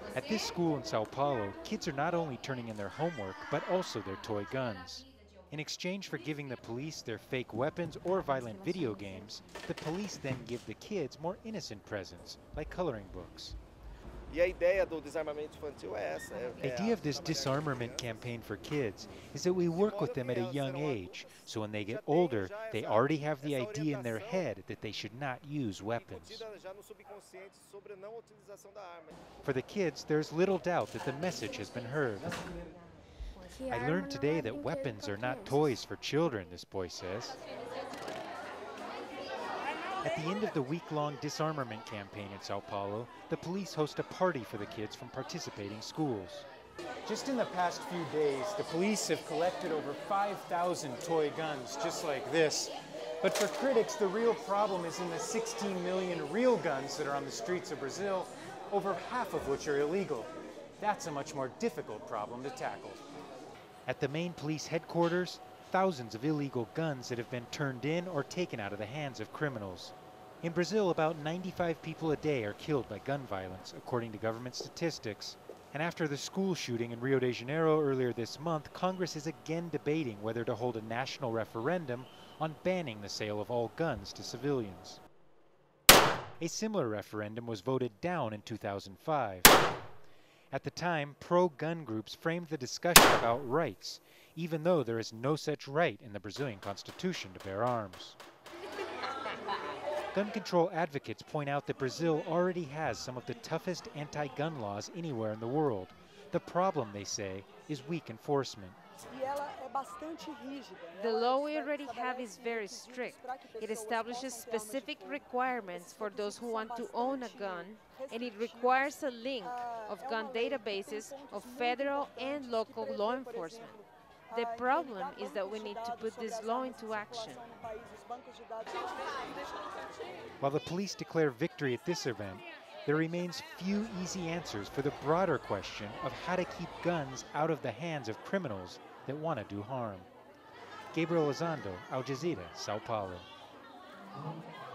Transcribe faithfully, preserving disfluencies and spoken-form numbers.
At this school in Sao Paulo, kids are not only turning in their homework, but also their toy guns. In exchange for giving the police their fake weapons or violent video games, the police then give the kids more innocent presents, like coloring books. E a ideia do desarmamento infantil é essa. The idea of this disarmament campaign for kids is that we work with them at a young age, so when they get older, they already have the idea in their head that they should not use weapons. For the kids, there's little doubt that the message has been heard. I learned today that weapons are not toys for children, this boy says. At the end of the week-long disarmament campaign in Sao Paulo, the police host a party for the kids from participating schools. Just in the past few days, the police have collected over five thousand toy guns just like this. But for critics, the real problem is in the sixteen million real guns that are on the streets of Brazil, over half of which are illegal. That's a much more difficult problem to tackle. At the main police headquarters, thousands of illegal guns that have been turned in or taken out of the hands of criminals. In Brazil, about ninety-five people a day are killed by gun violence, according to government statistics. And after the school shooting in Rio de Janeiro earlier this month, Congress is again debating whether to hold a national referendum on banning the sale of all guns to civilians. A similar referendum was voted down in two thousand five. At the time, pro-gun groups framed the discussion about rights, even though there is no such right in the Brazilian Constitution to bear arms. Gun control advocates point out that Brazil already has some of the toughest anti-gun laws anywhere in the world. The problem, they say, is weak enforcement. The law we already have is very strict. It establishes specific requirements for those who want to own a gun, and it requires a link of gun databases of federal and local law enforcement. The problem is that we need to put this law into action. While the police declare victory at this event, there remains few easy answers for the broader question of how to keep guns out of the hands of criminals that want to do harm. Gabriel Elizondo, Al Jazeera, Sao Paulo.